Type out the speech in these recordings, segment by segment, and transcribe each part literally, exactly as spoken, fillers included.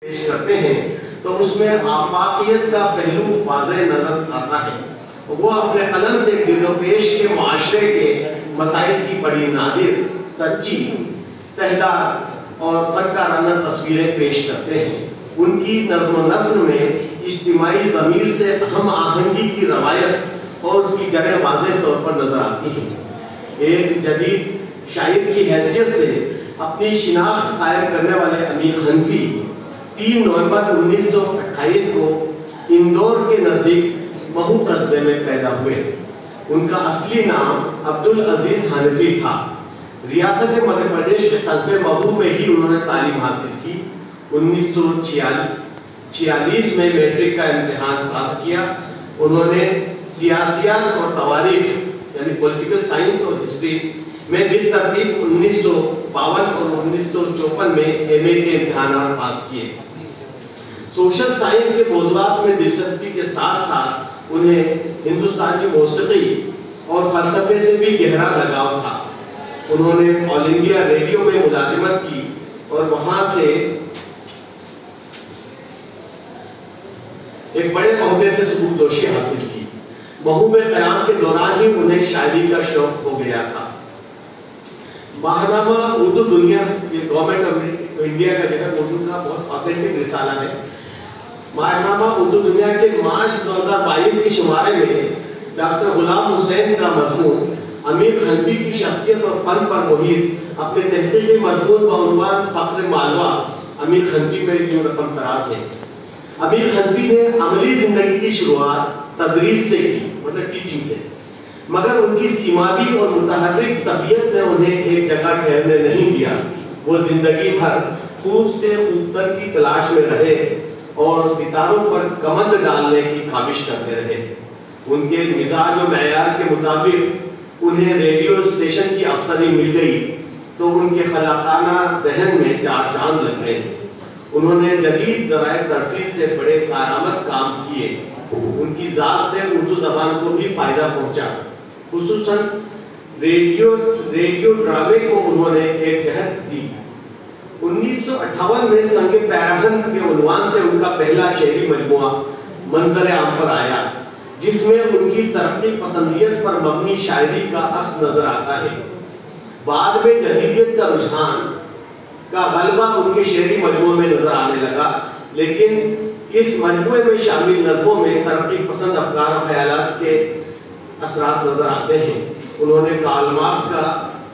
پیش کرتے ہیں تو اس میں آفاقیت کا پہلو واضح نظر آتا ہے. وہ اپنے قلم سے گرد و پیش کے معاشرے کے مسائل کی بڑی نادر، سچی، تہدار اور فنکارانہ تصویریں پیش کرتے ہیں. ان کی نظم و نثر میں اجتماعی ضمیر سے ہم آہنگی کی روایت اور اس کی جڑیں واضح طور پر نظر آتی ہیں. ایک جدید شاعر کی حیثیت سے اپنی شناخت قائم کرنے والے امیر حنفی تین نومبر انیس سو اٹھائیس کو اندور کے نزدیک مہو قصبے میں پیدا ہوئے. ان کا اصلی نام عبدالعزیز حنفی تھا. ریاست مدھیہ پردیش کے قصبے مہو میں ہی انہوں نے تعلیم حاصل کی. انیس سو چھیالیس میں میٹرک کا امتحان پاس کیا. انہوں نے سیاسیات اور تواریخ یعنی پولیٹیکل سائنس اور ہسٹری میں بالترتیب انیس سو باون اور انیس سو چوپن میں ایم اے کے امتحانات پاس کیے. سوشل سائنس کے موضوعات میں دلچسپی کے ساتھ ساتھ انہیں ہندوستانی موسیقی اور فلسفے سے بھی گہرا لگاؤ تھا. انہوں نے آل انڈیا ریڈیو میں ملازمت کی اور وہاں سے ایک بڑے عہدے سے سبکدوشی حاصل کی. مہو میں قیام کے دوران ہی انہیں شاعری کا شوق ہو گیا تھا. ماہنامہ اردو دنیا، یہ گورنمنٹ آف انڈیا کا جو ہے اردو کا بہت آتھینٹک رسالہ ہے. ماہنامہ اردو دنیا کے مارچ دو ہزار بائیس کے شمارے میں ڈاکٹر غلام حسین کا مضمون امیر حنفی کی شخصیت اور فن پر محیط اپنے تحقیقی مضمون بعنوان فخر مالوا امیر حنفی میں کیوں رقم تراز ہے. امیر حنفی نے عملی زندگی کی شروعات تدریس سے کی، مطلب ٹیچنگ سے، مگر ان کی سیمابی اور متحرک طبیعت نے انہیں ایک جگہ ٹھہرنے نہیں دیا. وہ زندگی بھر خوب سے خوبتر کی تلاش میں رہے اور ستاروں پر کمند ڈالنے کی کاوش کرتے رہے. ان کے مزاج و معیار کے مطابق انہیں ریڈیو اسٹیشن کی افسری مل گئی تو ان کے خلاقانہ ذہن میں چار چاند لگ گئے. انہوں نے جدید ذرائع ترسیل سے بڑے کارآمد کام کیے. ان کی ذات سے اردو زبان کو بھی فائدہ پہنچا. خصوصاً ریڈیو ریڈیو ڈرامے کو انہوں نے ایک جہت دی. انیس سو اٹھاون میں سنگ پیراہن کے عنوان سے ان کا پہلا شعری مجموعہ منظر عام پر آیا، جس میں ان کی ترقی پسندیت پر مبنی شاعری کا عکس نظر آتا ہے. بعد میں جدیدیت کا رجحان کا غلبہ ان کے شعری مجموعے میں نظر آنے لگا، لیکن اس مجموعے میں شامل نظموں میں ترقی پسند افکار و خیالات کے اثرات نظر آتے ہیں. انہوں نے کارل مارکس کا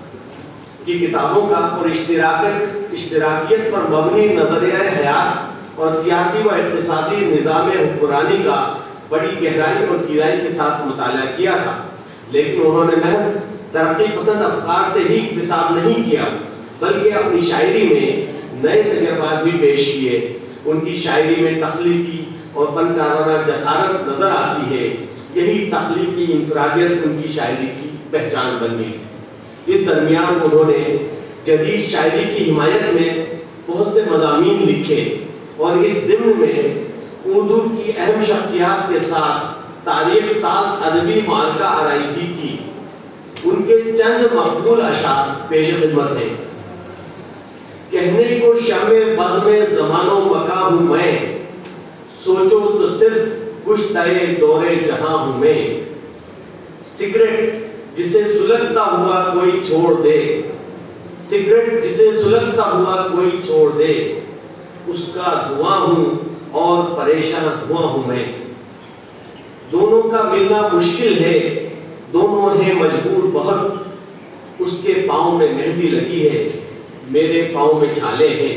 کی کتابوں کا اور اشتراکیت اشتراکیت پر مبنی نظریہ حیات اور سیاسی و اقتصادی نظام حکمرانی کا بڑی گہرائی اور گہرائی کے ساتھ مطالعہ کیا تھا. لیکن انہوں نے محض ترقی پسند افکار سے ہی اکتساب نہیں کیا، بلکہ اپنی شاعری میں نئے تجربات بھی پیش کیے. ان کی شاعری میں تخلیقی اور فنکارانہ جسارت نظر آتی ہے. یہی تخلیقی انفرادیت ان کی شاعری کی پہچان بن گئی. اس درمیان انہوں نے جدید شاعری کی حمایت میں بہت سے مضامین لکھے اور اس ضمن میں اردو کی اہم شخصیات کے ساتھ تاریخ ساز ادبی معرکہ آرائی بھی کی. ان کے چند مقبول اشعار پیش خدمت ہیں. کہنے کو شمع بزم زمان و مکاں ہوں میں، سوچو تو صرف گشتۂ دور جہاں ہوں میں. سگریٹ جسے سلگتا ہوا کوئی چھوڑ دے، سگریٹ جسے سلگتا ہوا کوئی چھوڑ دے، اس کا دھواں ہوں اور پریشان دھواں ہوں میں. دونوں کا ملنا مشکل ہے، دونوں ہیں مجبور بہت. اس کے پاؤں میں مہندی لگی ہے، میرے پاؤں میں چھالے ہیں.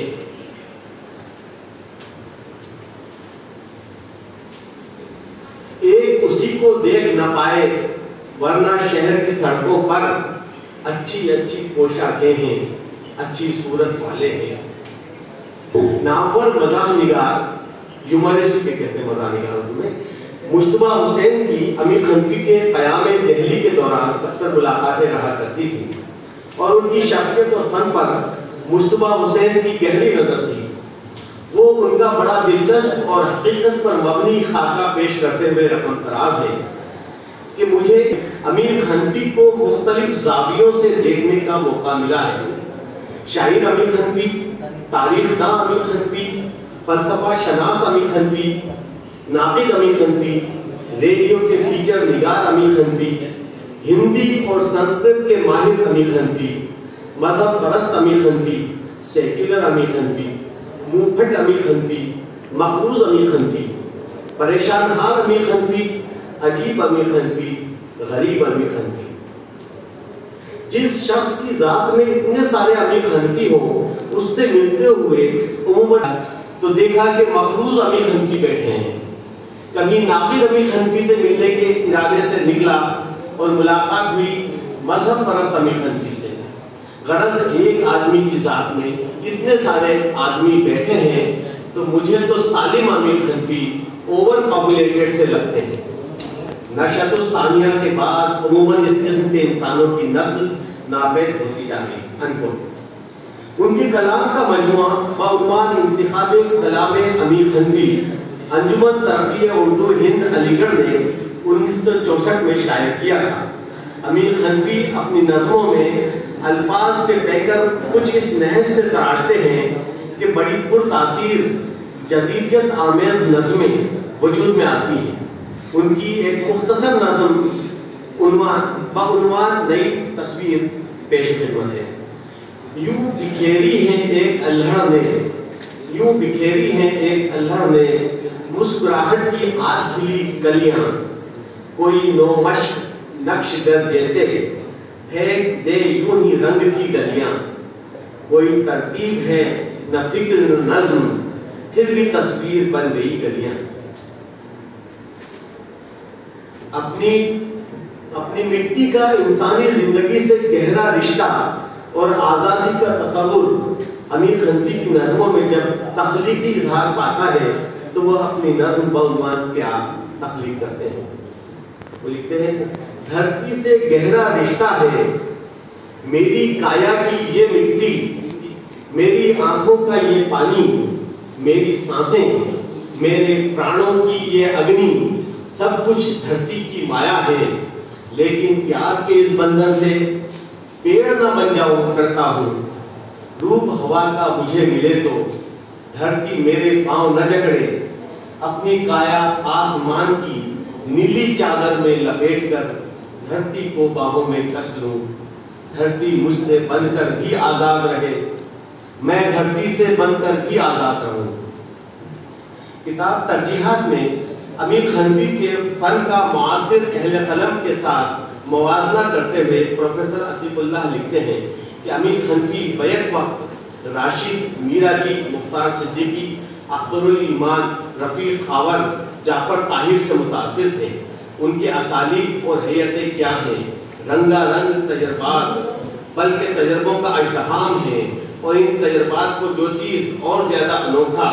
ایک اسی کو دیکھ نہ پائے ورنہ شہر کی سڑکوں پر اچھی اچھی پوشاکیں ہیں، اچھی صورت والے ہیں. نامور مزاح نگار، ہیومرسٹ کے کہتے ہیں مزاح نگار میں، مشتبہ حسین کی امیر حنفی کے قیام دہلی کے دوران اکثر ملاقاتیں رہا کرتی تھی اور ان کی شخصیت اور فن پر مشتبہ حسین کی گہری نظر تھی. وہ ان کا بڑا دلچسپ اور حقیقت پر مبنی خاکہ پیش کرتے ہوئے رقم تراز ہے کہ مجھے امیر حنفی کو مختلف زاویوں سے دیکھنے کا موقع ملا ہے. شاعر امیر حنفی، تاریخ داں امیر حنفی، فلسفہ شناس امیر حنفی، ناقد امیر حنفی، ریڈیو کے فیچر نگار امیر حنفی، ہندی اور سنسکرت کے ماہر امیر حنفی، مذہب پرست امیر حنفی، سیکولر امیر حنفی، منہ پھٹ امیر حنفی، مقروض امیر حنفی، پریشان حال امیر حنفی، عجیب امیر حنفی، غریب امیر حنفی۔ جس شخص کی ذات میں اتنے سارے امیر حنفی ہوں، اس سے ملتے ہوئے عموماً تو دیکھا کہ مقروض امیر حنفی بیٹھے ہیں، کبھی ناقد امیر حنفی سے ملنے کے ارادے سے نکلا اور ملاقات ہوئی مذہب پرست امیر حنفی سے۔ غرض ایک آدمی کی ذات میں اتنے سارے آدمی بیٹھے ہیں تو مجھے تو سالم امیر حنفی اوور پاپولیٹڈ سے لگتے ہیں۔ نشأت الثانیہ کے بعد عموماً اس قسم کے انسانوں کی نسل نابود ہوتی جاتی ہے۔ ان کے کلام کا مجموعہ بعنوان انتخاب کلام امیر حنفی انجمن ترقی اردو ہند علی گڑھ نے انیس سو چونسٹھ میں شائع کیا تھا۔ امیر حنفی اپنی نظموں میں الفاظ کے پیکر کچھ اس نحس سے تراشتے ہیں کہ بڑی پرتاثیر جدیدیت آمیز نظمیں وجود میں آتی ہیں۔ ان کی ایک مختصر نظم عنوان بعنوان نئی تصویر پیش خدمت ہے۔ یوں بکھیری ہیں ایک اللہ نے، یوں بکھیری ہیں ایک اللہ نے، مسکراہٹ کی آج کھلی گلیاں، کوئی نو مشق نقش گر جیسے پھینک دے یوں ہی رنگ کی گلیاں، کوئی ترتیب ہے نہ فکر نہ نظم، پھر بھی تصویر بن گئی گلیاں۔ اپنی اپنی مٹی کا انسانی زندگی سے گہرا رشتہ اور آزادی کا تصور امیر حنفی کی نظموں میں جب تخلیقی اظہار پاتا ہے تو وہ اپنی نظم بعنوان کیا تخلیق کرتے ہیں۔ وہ لکھتے ہیں، دھرتی سے گہرا رشتہ ہے میری کایا کی یہ مٹی، میری آنکھوں کا یہ پانی، میری سانسیں، میرے پرانوں کی یہ اگنی، سب کچھ دھرتی کی مایا ہے، لیکن پیار کے اس بندھن سے پیڑ نہ بن جاؤں کرتا ہوں، روپ ہوا کا مجھے ملے تو دھرتی میرے پاؤں نہ جکڑے، اپنی کایا آسمان کی نیلی چادر میں لپیٹ کر دھرتی کو باہوں میں کس لوں، دھرتی مجھ سے بن کر بھی آزاد رہے، میں دھرتی سے بن کر بھی آزاد رہوں۔ کتاب ترجیحات میں امیر حنفی کے فن کا معاصر اہل قلم کے ساتھ موازنہ کرتے ہوئے پروفیسر عتیق اللہ لکھتے ہیں کہ امیر حنفی بیک وقت راشد، میرا جی، مختار صدیقی، اختر الایمان، رفیق خاور، جعفر طاہر سے متاثر تھے۔ ان کے اسالیب اور حیتیں کیا ہیں، رنگا رنگ تجربات، بلکہ تجربوں کا اجتحام ہے، اور ان تجربات کو جو چیز اور زیادہ انوکھا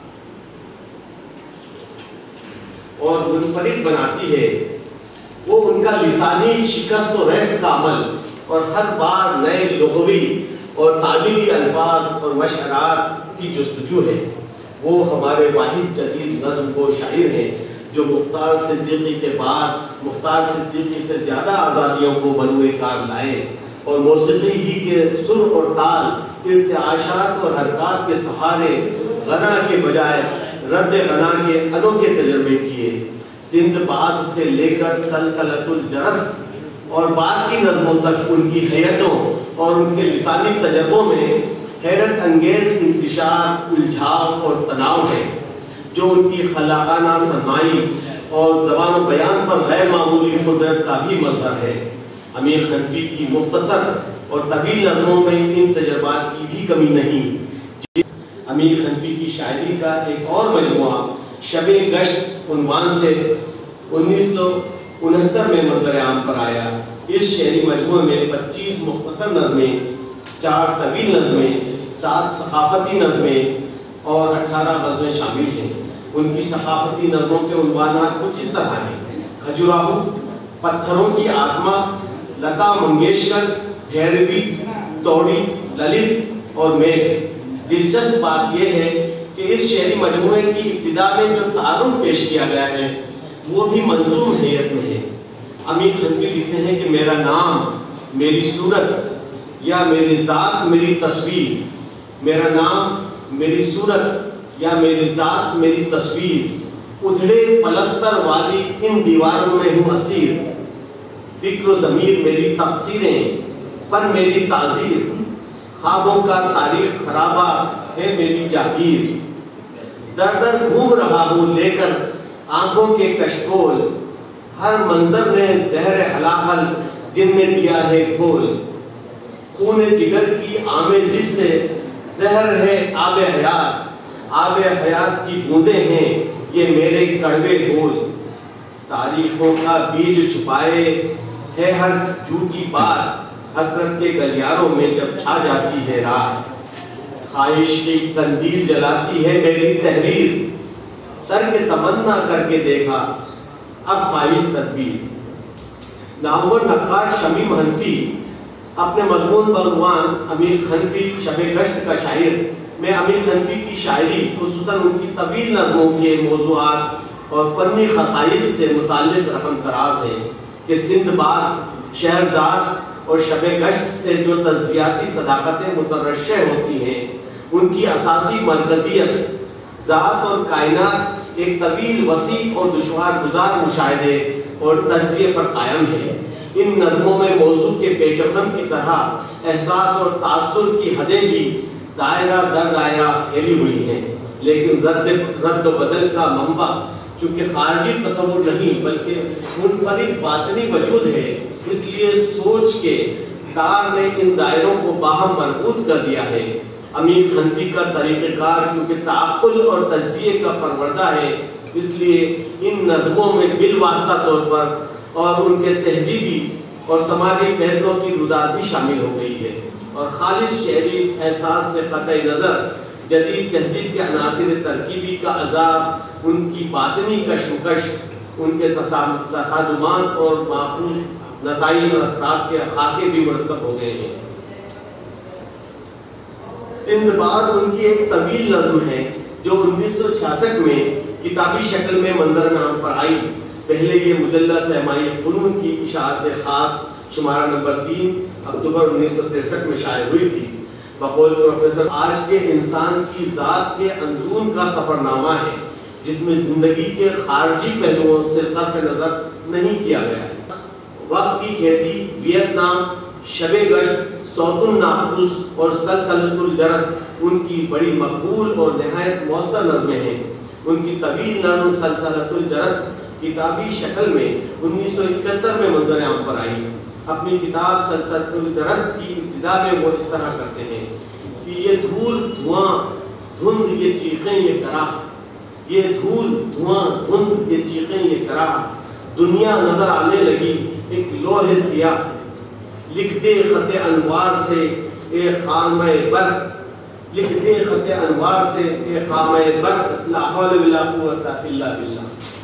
اور منفرد بناتی ہے وہ ان کا لسانی شکست و رفع کا عمل اور ہر بار نئے لغوی اور تعبیری الفاظ اور مشعرات کی جستجو ہے۔ وہ ہمارے واحد جدید نظم کو شاعر ہیں جو مختار صدیقی کے بعد مختار صدیقی سے زیادہ آزادیوں کو بروئے کار لائے، اور موسیقی ہی کے سر اور تال، ارتعاشات اور حرکات کے سہارے غنا کے بجائے رد غنا کے انوکھے تجربے کیے۔ سندھ باد سے لے کر سلسلۃ الجرس اور بعد کی نظموں تک ان کی حیتوں اور ان کے لسانی تجربوں میں حیرت انگیز انتشار، الجھاؤ اور تناؤ ہے، جو ان کی خلاقانہ سرمائی اور زبان و بیان پر غیر معمولی قدرت کا بھی مظہر ہے۔ امیر حنفی کی مختصر اور طویل نظموں میں ان تجربات کی بھی کمی نہیں۔ امیر حنفی کی شاعری کا ایک اور مجموعہ شب گشت عنوان سے انیس سو انہتر میں منظر عام پر آیا۔ اس شعری مجموعے میں پچیس مختصر نظمیں، چار طویل نظمیں، سات ثقافتی نظمیں اور اٹھارہ غزلیں شامل ہیں۔ ان کی ثقافتی نظموں کے عنوانات کچھ اس طرح ہیں: کھجوراہو، پتھروں کی آتما، لتا منگیشکر، بھیروی، توڑی، للت اور میگھ۔ دلچسپ بات یہ ہے کہ اس شعری مجموعے کی ابتدا میں جو تعارف پیش کیا گیا ہے وہ بھی منظوم حیت میں ہے۔ امیر حنفی لکھتے ہیں کہ میرا نام، میری صورت، یا میری ذات، میری تصویر، میرا نام، میری صورت یا میری ذات میری تصویر، ادھڑے پلستر والی ان دیواروں میں ہوں اسیر، فکر و ضمیر میری تقصیریں، فن میری تعزیر، خوابوں کا تاریخ خرابہ ہے میری جاگیر، در در گھوم رہا ہوں لے کر آنکھوں کے کشکول، ہر منظر نے زہر ہلاحل جن میں دیا ہے گھول، خون جگر کی آمیزش سے زہر ہے آب حیات، آب حیات کی بوندیں ہیں یہ میرے کڑوے گول، تاریخوں کا بیج چھپائے ہے ہر جھوٹی بات، حسرت کے گلیاروں میں جب چھا جاتی ہے رات، خواہش کی قندیل جلاتی ہے میری تحریر، ترک تمنا کر کے دیکھا اب خواہش تدبیر، نامور نقاش شمیم حنفی اپنے مضمون بغوان امیر حنفی شب گشت کا شاعر میں امیر حنفی کی شاعری خصوصاً ان کی طویل نظموں کے موضوعات اور فنی خصائص سے متعلق رقم تراز ہے کہ سندھ باد، شہرزاد اور شب گشت سے جو تجزیاتی صداقتیں مترشح ہوتی ہیں ان کی اساسی مرکزیت ذات اور کائنات ایک طویل وسیع اور دشوار گزار مشاہدے اور تجزیے پر قائم ہے۔ ان نظموں میں موضوع کے پیچ و خم کی طرح احساس اور تاثر کی حدیں بھی دائرہ در دائرہ پھیلی ہوئی ہیں، لیکن رد رد و بدل کا منبع چونکہ خارجی تصور نہیں بلکہ منفرد باطنی وجود ہے، اس لیے سوچ کے تار نے ان دائروں کو باہم مربوط کر دیا ہے۔ امیر حنفی کا طریقہ کار کیونکہ تعقل اور تجزیے کا پروردہ ہے، اس لیے ان نظموں میں بالواسطہ طور پر اور ان کے تہذیبی اور سماجی فیصلوں کی رودات بھی شامل ہو گئی ہے، اور خالص شعری احساس سے قطع نظر جدید تہذیب کے عناصر ترکیبی کا عذاب، ان کی باطنی کشمکش، ان کے تصادمات اور ماخوذ نتائج اور اثرات کے خاکے بھی مرتب ہو گئے ہیں۔ سندھ باد ان کی ایک طویل نظم ہے جو انیس سو چھیاسٹھ میں کتابی شکل میں منظر عام پر آئی۔ پہلے یہ مجلہ سیمائی فنون کی اشاعت خاص شمارہ نمبر تین اکتوبر انیس سو تریسٹھ میں شائع ہوئی تھی۔ بقول پروفیسر آج کے انسان کی ذات کے اندرون کا سفر نامہ ہے جس میں زندگی کے خارجی پہلوؤں سے صرف نظر نہیں کیا گیا ہے۔ وقت کی کھیتی، ویتنام، شب گشت، صوت الناقوس اور سلسلۃ الجرس ان کی بڑی مقبول اور نہایت مؤثر نظمیں ہیں۔ ان کی طویل نظم سلسلۃ الجرس کتابی شکل میں انیس سو اکہتر میں منظر عام پر آئی۔ اپنی کتاب سلسلۃ الجرس کی ابتدا میں وہ اس طرح کرتے ہیں کہ یہ دھول دھواں دھند یہ چیخیں یہ کراہ، یہ دھول دھواں دھند یہ چیخیں یہ کراہ، دنیا نظر آنے لگی ایک لوح سیاہ، لکھ دے خط انوار سے اے خامہ برق، لکھ دے خط انوار سے اے خامہ برق، لا حول ولا قوت الا باللہ۔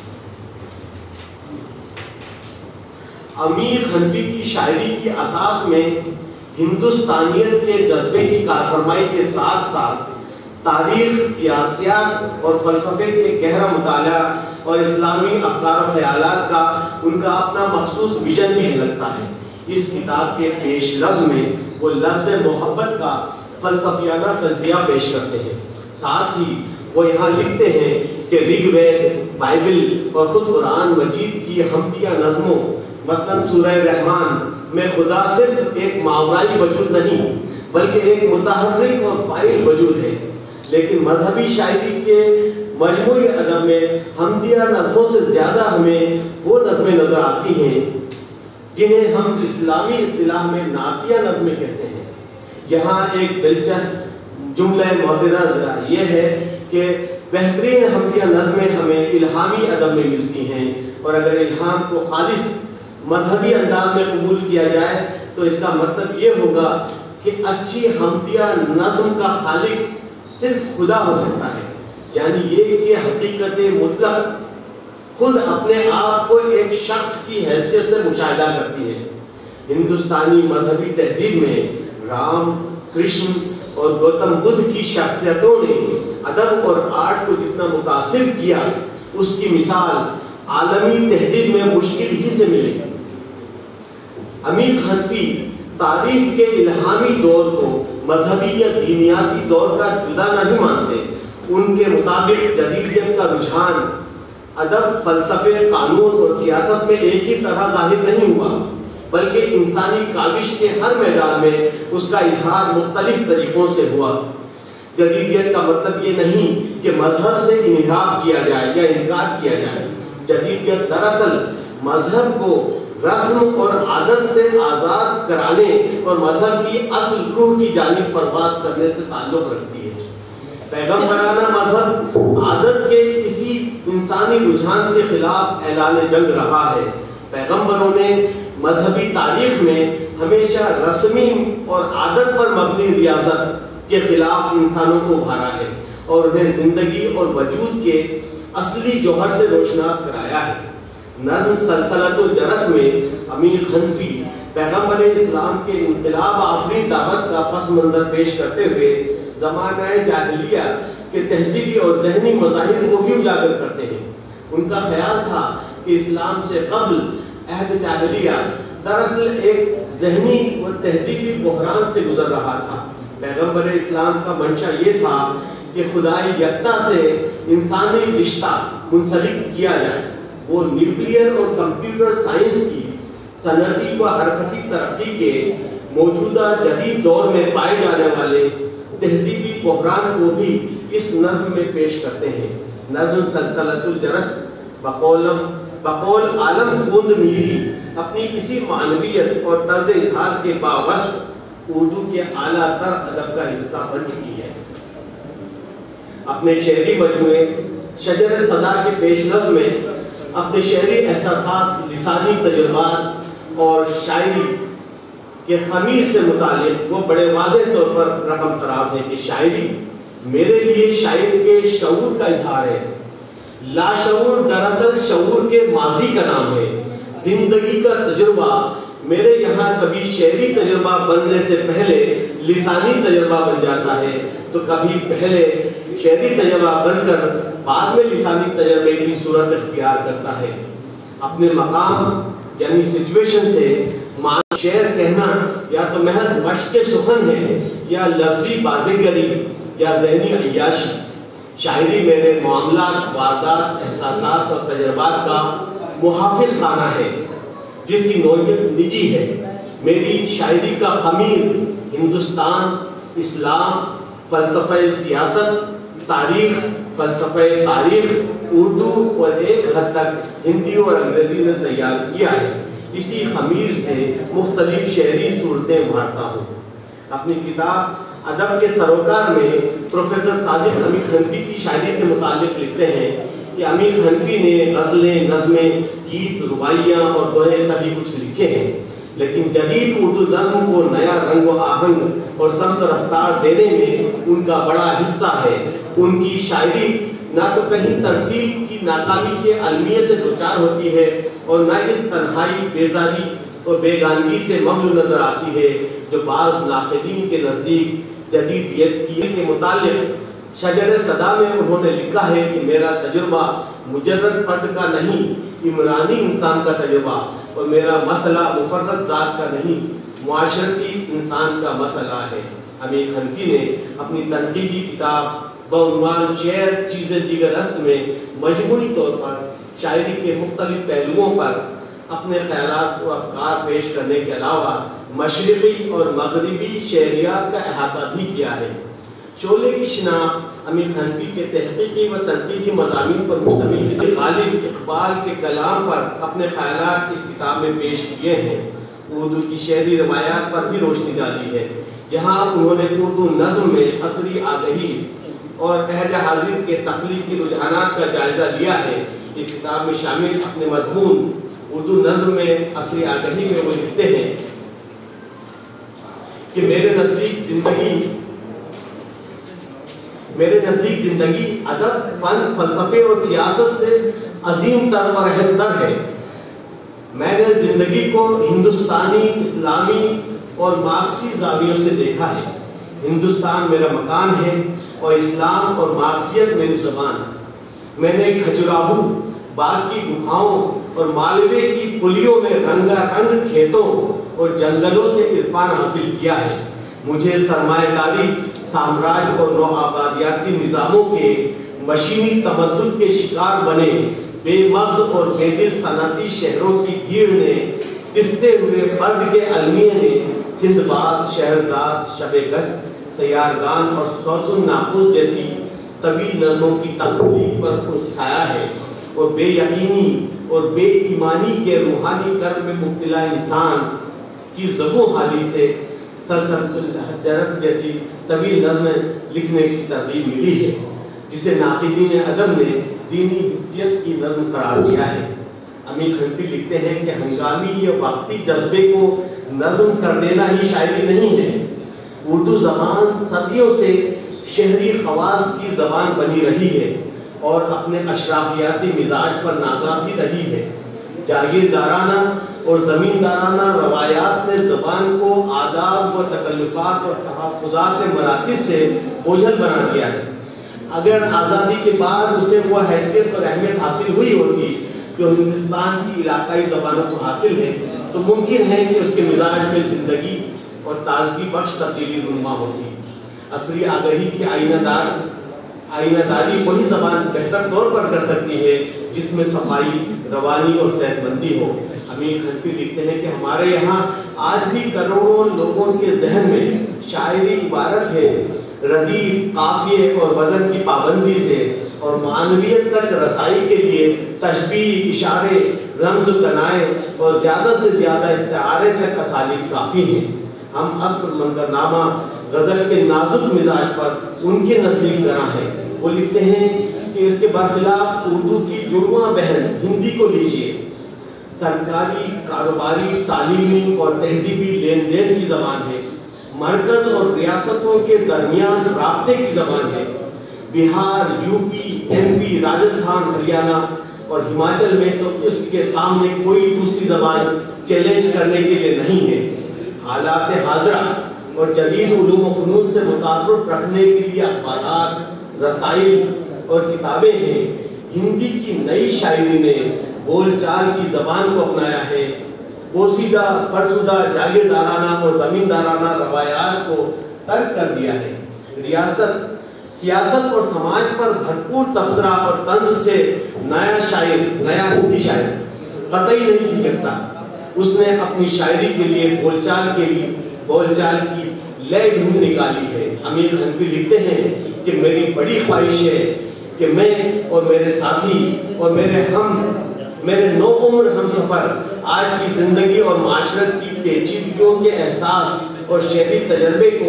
امیر حنفی کی شاعری کی اساس میں ہندوستانیت کے جذبے کی کارفرمائی کے ساتھ ساتھ تاریخ، سیاسیات اور فلسفے کے گہرا مطالعہ اور اسلامی افکار و خیالات کا ان کا اپنا مخصوص ویژن بھی جھلکتا ہے۔ اس کتاب کے پیش لفظ میں وہ لفظ محبت کا فلسفیانہ تجزیہ پیش کرتے ہیں، ساتھ ہی وہ یہاں لکھتے ہیں کہ رگ وید، بائبل اور خود قرآن مجید کی حمدیہ نظموں مثلاً سورہ رحمان میں خدا صرف ایک ماورائی وجود نہیں بلکہ ایک متحرک اور فاعل وجود ہے، لیکن مذہبی شاعری کے مجموعی ادب میں حمدیہ نظموں سے زیادہ ہمیں وہ نظمیں نظر آتی ہیں جنہیں ہم اسلامی اصطلاح میں نعتیہ نظمیں کہتے ہیں۔ یہاں ایک دلچسپ جملہ معترضہ یہ ہے کہ بہترین حمدیہ نظمیں ہمیں الہامی ادب میں ملتی ہیں، اور اگر الہام کو خالص مذہبی انداز میں قبول کیا جائے تو اس کا مطلب یہ ہوگا کہ اچھی حمدیہ نظم کا خالق صرف خدا ہو سکتا ہے، یعنی یہ کہ حقیقت مطلق خود اپنے آپ کو ایک شخص کی حیثیت سے مشاہدہ کرتی ہے۔ ہندوستانی مذہبی تہذیب میں رام، کرشن اور گوتم بدھ کی شخصیتوں نے ادب اور آرٹ کو جتنا متاثر کیا اس کی مثال عالمی تہذیب میں مشکل ہی سے ملے۔ امیر حنفی تاریخ کے الہامی دور کو مذہبی یا دینیاتی دور کا جدا نہیں مانتے، ان کے مطابق جدیدیت کا رجحان ادب، فلسفے، قانون اور سیاست میں ایک ہی طرح ظاہر نہیں ہوا، بلکہ انسانی کاوش کے ہر میدان میں اس کا اظہار مختلف طریقوں سے ہوا۔ جدیدیت کا مطلب یہ نہیں کہ مذہب سے انحراف کیا جائے یا انکار کیا جائے۔ جدیدیت دراصل مذہب کو رسم اور عادت سے آزاد کرانے اور مذہب کی اصل روح کی جانب پرواز کرنے سے تعلق رکھتی ہے۔ پیغمبرانہ مذہب عادت کے اسی انسانی رجحان کے خلاف اعلان جنگ رہا ہے۔ پیغمبروں نے مذہبی تاریخ میں ہمیشہ رسمی اور عادت پر مبنی ریاضت کے خلاف انسانوں کو ابھارا ہے اور انہیں زندگی اور وجود کے اصلی جوہر سے روشناس کرایا ہے۔ نظم سلسلۃ الجرس میں امیر حنفی پیغمبر اسلام کے انقلاب آفری دعوت کا پس منظر پیش کرتے ہوئے زمانہ جاہلیہ کے تہذیبی اور ذہنی مظاہر کو بھی اجاگر کرتے ہیں۔ ان کا خیال تھا کہ اسلام سے قبل عہد جاہلیہ دراصل ایک ذہنی و تہذیبی بحران سے گزر رہا تھا۔ پیغمبر اسلام کا منشا یہ تھا کہ خدائی یکتا سے انسانی رشتہ منسلک کیا جائے۔ وہ نیوکلیئر اور کمپیوٹر سائنس کی صنعتی و حرکتی ترقی کے موجودہ جدید دور میں پائے جانے والے تہذیبی بحران کو بھی اس نظم میں پیش کرتے ہیں۔ نظم سلسلۃ الجرس بقول بقول عالم خوند میری اپنی کسی معنویت اور طرز اظہار کے باوصف اردو کے اعلیٰ تر ادب کا حصہ بن چکی ہے۔ اپنے شعری مجموعے شجر صدا کے پیش نظم میں اپنے شعری احساسات، لسانی تجربات اور شاعری کے خمیر سے متعلق وہ بڑے واضح طور پر رقم تراز ہے کہ شاعری میرے لیے شاعر کے شعور کا اظہار ہے۔ لاشعور دراصل شعور کے ماضی کا نام ہے۔ زندگی کا تجربہ میرے یہاں کبھی شعری تجربہ بننے سے پہلے لسانی تجربہ بن جاتا ہے، تو کبھی پہلے شعری تجربہ بن کر بعد میں لسانی تجربے کی صورت اختیار کرتا ہے۔ اپنے مقام یعنی سچویشن سے معنی شعر کہنا یا تو محض مشق سخن ہے یا لفظی بازیگری یا ذہنی عیاشی۔ شاعری میرے معاملات، واردات، احساسات اور تجربات کا محافظ خانہ ہے جس کی نوعیت نجی ہے۔ میری شاعری کا خمیر ہندوستان، اسلام، فلسفہ سیاست، تاریخ، فلسفہ تاریخ، اردو اور ایک حد تک ہندی اور انگریزی نے تیار کیا ہے۔ اسی خمیر سے مختلف شعری صورتیں ابھارتا ہوں۔ اپنی کتاب ادب کے سروکار میں پروفیسر صادق امیر حنفی کی شاعری سے متعلق لکھتے ہیں کہ امیر حنفی نے غزلیں، نظمیں، گیت، روائیاں اور دوہے سبھی کچھ لکھے ہیں، لیکن جدید اردو نظم کو نیا رنگ و آہنگ اور سمت رفتار دینے میں ان کا بڑا حصہ ہے۔ ان کی شاعری نہ تو کہیں ترسیل کی ناکامی کے المیے سے دوچار ہوتی ہے اور نہ اس تنہائی، بیزاری اور بیگانگی سے مملو نظر آتی ہے جو بعض ناقدین کے نزدیک جدیدیت کی کے متعلق شجر صدا میں انہوں نے لکھا ہے کہ میرا تجربہ مجرد فرد کا نہیں، عمرانی انسان کا تجربہ، اور میرا مسئلہ مفرد ذات کا نہیں، معاشرتی انسان کا مسئلہ ہے۔ امیر حنفی نے اپنی تنقیدی کتاب بعنوان شعر چیزیں دیگر است میں مجموعی طور پر شاعری کے مختلف پہلوؤں پر اپنے خیالات و افکار پیش کرنے کے علاوہ مشرقی اور مغربی شعریات کا احاطہ بھی کیا ہے۔ شعلے کی شناخت امیر حنفی کے تحقیقی و تنقیدی مضامین پر مشتمل ہے۔ غالب اقبال کے کلام پر اپنے خیالات اس کتاب میں پیش کیے ہیں۔ اردو کی شعری روایات پر بھی روشنی ڈالی ہے۔ یہاں انہوں نے اردو نظم میں عصری آگہی اور عہد حاضر کے تخلیقی رجحانات کا جائزہ لیا ہے۔ اس کتاب میں شامل اپنے مضمون اردو نظم میں عصری آگہی میں وہ لکھتے ہیں کہ میرے نزدیک زندگی میرے نزدیک زندگی ادب، فن، فلسفے اور سیاست سے عظیم تر اور اہم تر ہے۔ میں نے زندگی کو ہندوستانی، اسلامی اور مارکسی زاویوں سے دیکھا ہے۔ ہندوستان میرا مکان ہے اور اسلام اور مارکسیت میری زبان ہے۔ میں نے کھجوراہو باغ کی گفاؤں اور مالوے کی پلیوں میں رنگا رنگ کھیتوں اور جنگلوں سے عرفان حاصل کیا ہے۔ مجھے سرمایہ داری साम्राज्य और नौआबादियाती निज़ामों के मशीनी तमद्दुद के शिकार बने बेमग़ज़ और बेदिल सनती शहरों की भीड़ ने पिसते हुए फर्द के अलमिये ने सिंदबाद, शहरजाद, शबे गश्त, सयारगान और सौतुन नापूस जैसी तवील नज़मों की तख्लीक पर उकसाया है और बेयकीनी और बेईमानी के रूहानी कर्म में मुब्तला इंसान की ज़बो हाली से सलसलतुल जरस जैसी तवील नज़में लिखने की तरगीब मिली है, जिसे नाक़िदीन अदब ने दीनी हिस्सियत की नज़्म करार दिया है। अमीर खंती लिखते हैं कि हंगामी या वक्ती जज्बे को नज़्म कर देना ही शायरी नहीं है। उर्दू ज़बान सदियों से शहरी खवास की ज़बान बनी रही है और अपने अशराफियाती मिजाज पर नाज़ा भी रही है। जागीरदाराना और ज़मींदाराना रवायात ने ज़बान को आदाब व तकल्लुफ़ात और तहफ़्फ़ुज़ात मरातिब से बोझल बना दिया है। अगर आज़ादी के बाद उसे वो हैसियत और अहमियत हासिल हुई होती जो हिंदुस्तान की इलाकाई ज़बानों को हासिल है, तो मुमकिन है कि उसके मिजाज में ज़िंदगी और ताज़गी बख्श तब्दीली रूनुमा होती। असली आगही की आईनादार आईनादारी वही ज़बान बेहतर तौर पर कर सकती है जिसमें सफाई, रवानी और सेहतमंदी हो। अमीर खंती लिखते हैं कि हमारे यहाँ आज भी करोड़ों लोगों के जहन में शायरी इबारत है रदीफ, काफिये और वज़न की पाबंदी से, और मानवियत तक रसाई के लिए तशबीह, इशारे, रमज़ कनाए और ज़्यादा से ज़्यादा इस्तिआरे तक असालीब काफ़ी हैं। हम असर मंजरनामा गज़ल के नाजुक मिजाज पर उनके नज़दीक गरा हैं। वो लिखते हैं कि इसके बरखिलाफ उर्दू की जुड़वां बहन हिंदी को लीजिए, सरकारी, कारोबारी, तालीमी और तहजीबी लेन देन की ज़बान है, मरकज़ और रियासतों के दरमियान राब्ते की ज़बान है। बिहार, यूपी, एमपी, राजस्थान, हरियाणा और हिमाचल में तो इसके सामने कोई दूसरी ज़बान चैलेंज करने के लिए नहीं है। हालात हाज़रा और जदीद उलूम व फ़नून से मुतारुफ़ रखने के लिए अखबारात, रसाइल और किताबें हैं। हिंदी की नई शायरी ने बोलचाल की ज़बान को अपनाया है। पोसीदा, फरसुदा, जागीरदाराना और ज़मींदाराना रवायात को तर्क कर दिया है। रियासत, सियासत और समाज पर भरपूर तबसरा और तंज से नया शायर, नया हिंदी शायर कतई नहीं जी सकता। उसने अपनी शायरी के लिए बोलचाल के लिए बोलचाल की लय ढूंढ निकाली है। अमीर खंती लिखते हैं कि मेरी बड़ी ख्वाहिश है कि मैं और मेरे साथी और मेरे हम मेरे नौ उम्र हम सफ़र आज की ज़िंदगी और माशरत की पेचीदगियों के एहसास और शहरी तजर्बे को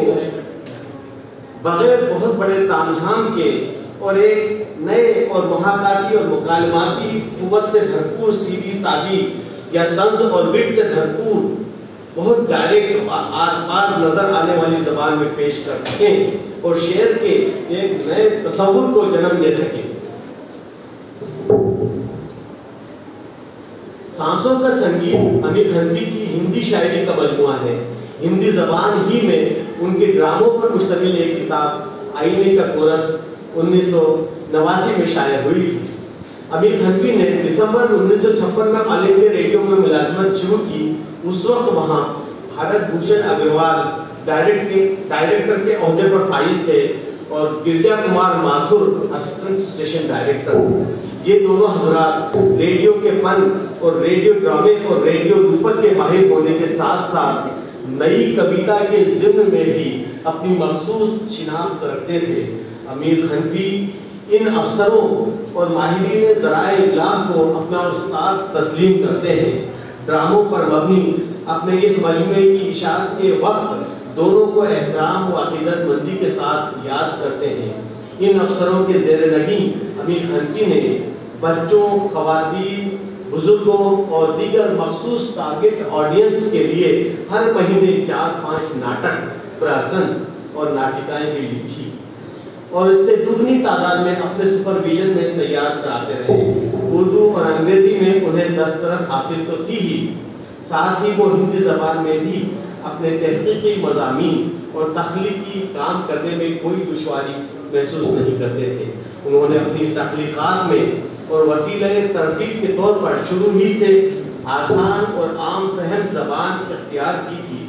बगैर बहुत बड़े तामझाम के और एक नए और मुहाकाती और मुकालमाती कुव्वत से भरपूर सीधी सादी या तंज और विट से भरपूर बहुत डायरेक्ट आर पार नजर आने वाली ज़बान में पेश कर सकें और शेर के एक नए तसव्वुर को जन्म दे सकें। सांसों का संगीत अमीर खंती की हिंदी शायरी का मजमुआ है। हिंदी ज़बान ही में उनके ड्रामों पर मुश्तमिल एक किताब आईने का कोरस उन्नीस सौ नवासी में शाया हुई थी। अमीर खंती ने दिसंबर उन्नीस सौ छप्पन में ऑल इंडिया रेडियो में मुलाजमत शुरू की। उस वक्त वहाँ भारत भूषण अग्रवाल डायरेक्टर डायरेक्टर के ओहदे पर फाइज थे और Girija Kumar Mathur assistant station director. ये दोनों हजरात रेडियो के फन और रेडियो ड्रामे और रेडियो रूपक के माहिर होने के साथ साथ नई कविता के ज़िम्न में भी अपनी मखसूस शिनाख्त रखते थे। अमीर खंती इन अफसरों और माहिरीन ज़राए इब्लाग को अपना उस्ताद तस्लीम करते हैं। ड्रामों पर मबनी अपने इस मजमूए की इशाअत के वक्त दोनों को एहतराम व इज़्ज़तमंदी के साथ याद करते हैं। इन अफसरों के ज़ेर नगी अमीर खंती ने बच्चों, ख़वातीन, बुजुर्गों और दीगर मखसूस टारगेट ऑडियंस के लिए हर महीने चार पाँच नाटक, प्रहसन और नाटिकाएं भी लिखी और इससे दुगनी तादाद में अपने सुपरविजन में तैयार कराते रहे। उर्दू और अंग्रेजी में उन्हें दस्तरस हासिल तो थी ही, साथ ही वो हिंदी ज़बान में भी अपने तहकीकी मज़ामीन और तख्लीकी काम करने में कोई दुश्वारी महसूस नहीं करते थे। उन्होंने अपनी तख्लीकात में और वसीले तरसील के तौर पर शुरू ही से आसान और आम फहम ज़बान इख्तियार की थी।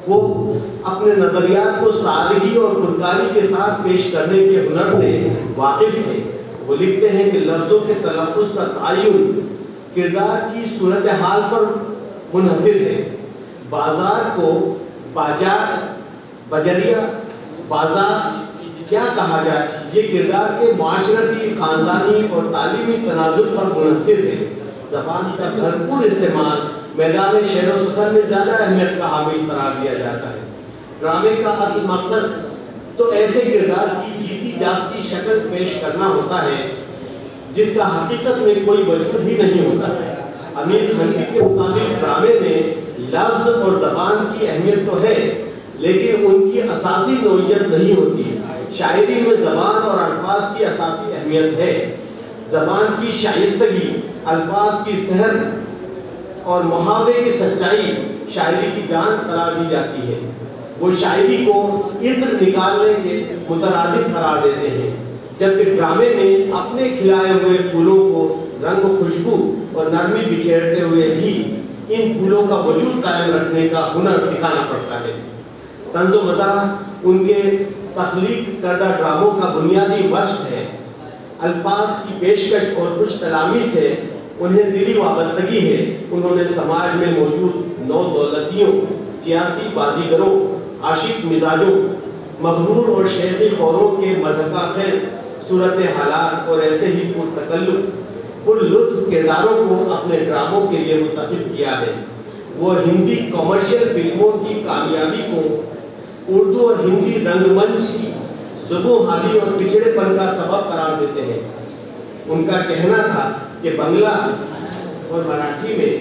وہ اپنے نظریات کو سادگی اور پرکاری کے ساتھ پیش کرنے کے ہنر سے واقف تھے۔ وہ لکھتے ہیں کہ لفظوں کے تلفظ کا تعین کردار کی صورتحال پر منحصر ہے۔ بازار کو باجار، بجریہ، بازار کیا کہا جائے، یہ کردار کے معاشرتی، خاندانی اور تعلیمی تناظر پر منحصر ہے۔ زبان کا بھرپور استعمال میدان شعر و سخن میں زیادہ اہمیت کا حامل قرار دیا جاتا ہے۔ ڈرامے کا اصل مقصد تو ایسے کردار کی جیتی جاگتی شکل پیش کرنا ہوتا ہے جس کا حقیقت میں کوئی وجود ہی نہیں ہوتا ہے۔ امیر حنفی کے مطابق ڈرامے میں لفظ اور زبان کی اہمیت تو ہے لیکن ان کی اساسی نوعیت نہیں ہوتی۔ شاعری میں زبان اور الفاظ کی اساسی اہمیت ہے۔ زبان کی شائستگی، الفاظ کی سحر اور محاورے کی سچائی شاعری کی جان قرار دی جاتی ہے۔ وہ شاعری کو عطر نکالنے کے مترادف قرار دیتے ہیں، جبکہ ڈرامے میں اپنے کھلائے ہوئے پھولوں کو رنگ و خوشبو اور نرمی بکھیرتے ہوئے بھی ان پھولوں کا وجود قائم رکھنے کا ہنر دکھانا پڑتا ہے۔ طنز و مزاح ان کے تخلیق کردہ ڈراموں کا بنیادی وصف ہے۔ الفاظ کی پیشکش اور خوش کلامی سے انہیں دلی وابستگی ہے۔ انہوں نے سماج میں موجود نو دولتیوں، سیاسی بازیگروں، عاشق مزاجوں، مغرور اور شیخی خوروں کے مضحکہ خیز صورت حالات اور ایسے ہی پرتکلف پر لطف کرداروں کو اپنے ڈراموں کے لیے منتخب کیا ہے۔ وہ ہندی کمرشل فلموں کی کامیابی کو اردو اور ہندی رنگ منچ کی زبوں حالی اور پچھڑے پن کا سبب قرار دیتے ہیں۔ ان کا کہنا تھا کہ بنگلہ اور مراٹھی میں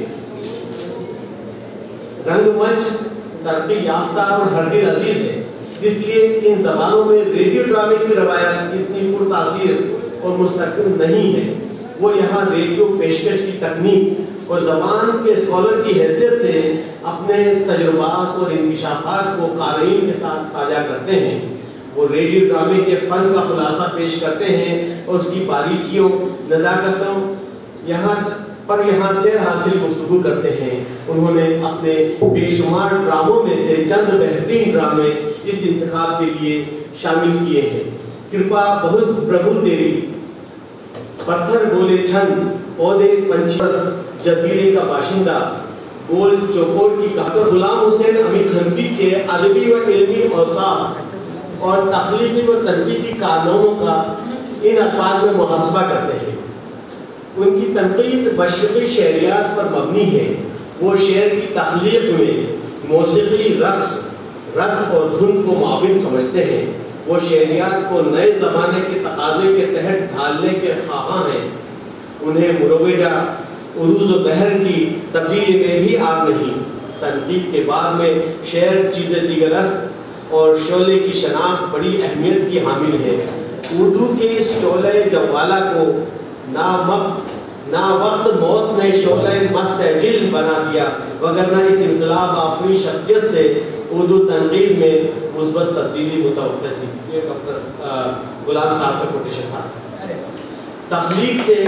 رنگ منچ ترقی یافتہ اور ہر دل عزیز ہے، اس لیے ان زبانوں میں ریڈیو ڈرامے کی روایت اتنی پرتاثیر اور مستقل نہیں ہے۔ وہ یہاں ریڈیو پیشکش کی تکنیک اور زبان کے اسکالر کی حیثیت سے اپنے تجربات اور انکشافات کو قارئین کے ساتھ ساجھا کرتے ہیں۔ وہ ریڈیو ڈرامے کے فن کا خلاصہ پیش کرتے ہیں اور اس کی باریکیوں، نزاکتوں یہاں پر یہاں سیر حاصل گفتگو کرتے ہیں۔ انہوں نے اپنے بے شمار ڈراموں میں سے چند بہترین ڈرامے اس انتخاب کے لیے شامل کیے ہیں۔ کرپا بہت پربھو تیری، پتھر بولے چھن، پودے پنچھرس، جزیرے کا باشندہ، گول چوکور کی کہانی، غلام حسین امیر حنفی کے ادبی و علمی اوصاف اور تخلیقی و تنقیدی کارناموں کا ان الفاظ میں محاسبہ کرتے ہیں۔ ان کی تنقید مشرقی شعریات پر مبنی ہے۔ وہ شعر کی تخلیق میں موسیقی، رقص رس اور دھن کو معاون سمجھتے ہیں۔ وہ شعریات کو نئے زمانے کے تقاضے کے تحت ڈھالنے کے خواہاں ہیں۔ انہیں مروجہ عروض و بحر کی تبدیلی میں بھی آگ نہیں۔ تنقید کے بعد میں شعر چیز دیگر است اور شعلے کی شناخت بڑی اہمیت کی حامل ہے۔ اردو کے اس شعلہ جوالہ کو نا وقت نا وقت موت نے شعلہ مستعجل بنا دیا، وگرنہ اس انقلاب آفرین شخصیت سے اردو تنقید میں مثبت تبدیلی متوقع تھی۔ یہ ڈاکٹر غلام صاحب کا کوٹیشن تھا۔ تخلیق سے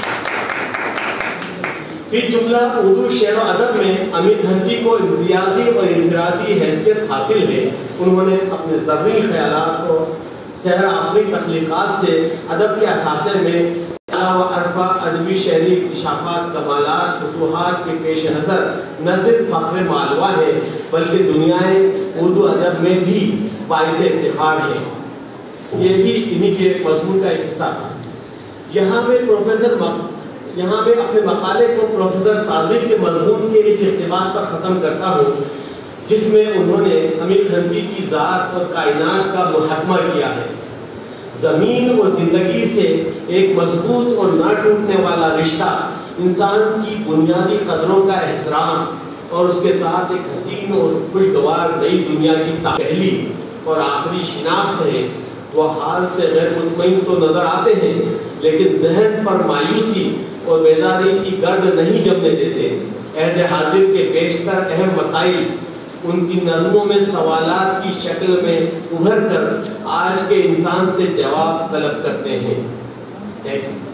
فی جملہ اردو شعر و ادب میں امیر حنفی کو امتیازی اور انفرادی حیثیت حاصل ہے۔ انہوں نے اپنے زرعی خیالات کو سحر آفری تخلیقات سے ادب کے اثاثے میں و عرفہ، ادبی شعری اکتشافات، کمالات، فتوحات کے پیش نظر نہ صرف فخر مالوا ہے بلکہ دنیائے اردو ادب میں بھی باعث افتخار ہے۔ یہ بھی انہی کے مضمون کا ایک حصہ تھا۔ یہاں میں پروفیسر یہاں میں اپنے مقالے کو پروفیسر صادق کے مضمون کے اس اقتباس پر ختم کرتا ہوں جس میں انہوں نے امیر حنفی کی ذات اور کائنات کا محاکمہ کیا ہے۔ زمین اور زندگی سے ایک مضبوط اور نہ ٹوٹنے والا رشتہ انسان کی بنیادی قدروں کا احترام اور اس کے ساتھ ایک حسین اور خوشگوار نئی دنیا کی پہلی اور آخری شناخت ہے۔ وہ حال سے غیر مطمئن تو نظر آتے ہیں لیکن ذہن پر مایوسی اور بیزاری کی گرد نہیں جمنے دیتے۔ عہد حاضر کے بیشتر اہم مسائل ان کی نظموں میں سوالات کی شکل میں ابھر کر آج کے انسان سے جواب طلب کرتے ہیں۔